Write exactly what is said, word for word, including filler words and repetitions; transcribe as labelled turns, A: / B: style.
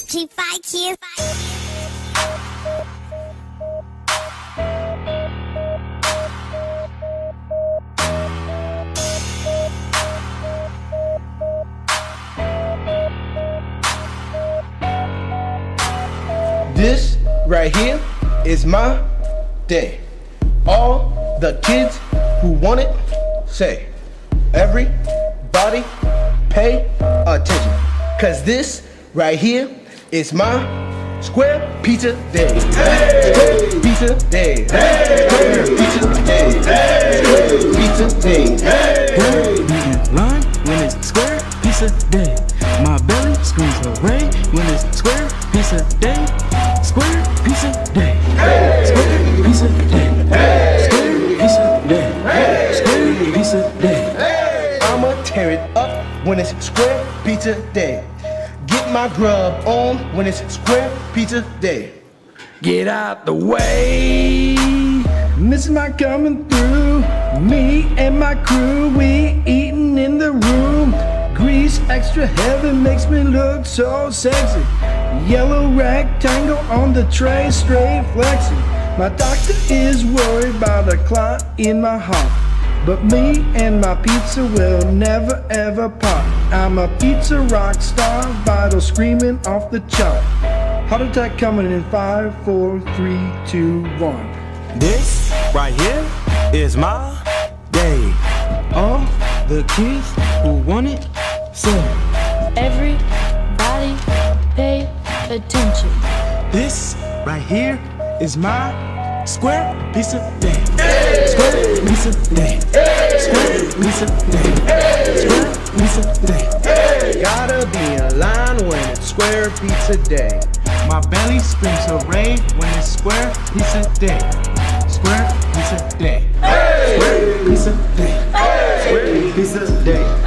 A: G five kids.
B: This right here is my day. All the kids who want it, say. Everybody pay attention. Cause this right here is my Square Pizza Day. Hey! Square Pizza Day. Hey! Square Pizza Day. Hey! Square Pizza Day.
C: Hey! Eating line when it's Square Pizza Day. My belly screams hooray when it's Square Pizza Day. Square Pizza Day. Hey! Square Pizza Day. Hey! Square Pizza Day. Hey! Square Pizza Day.
B: Hey! I'ma tear it up when it's Square Pizza Day. Get my grub on when it's Square Pizza Day.
C: Get out the way, this is my coming through. Me and my crew, we eating in the room. Grease extra heavy makes me look so sexy. Yellow rectangle on the tray, straight flexing. My doctor is worried about a clot in my heart, but me and my pizza will never ever part. I'm a pizza rock star, vital screaming off the chart. Heart attack coming in five, four, three, two, one.
D: This right here is my day.
C: All the kids who want it, say.
E: Everybody pay attention.
D: This right here is my Square Pizza Day.
B: Hey!
D: Square Pizza Day.
B: Hey!
D: Square Pizza Day.
B: Hey!
D: Square Pizza Day.
B: Hey! Gotta be in line when it's Square Pizza Day.
D: My belly screams hooray when it's Square Pizza Day. Square Pizza Day.
B: Hey!
D: Square Pizza Day.
B: Hey!
D: Square Pizza Day.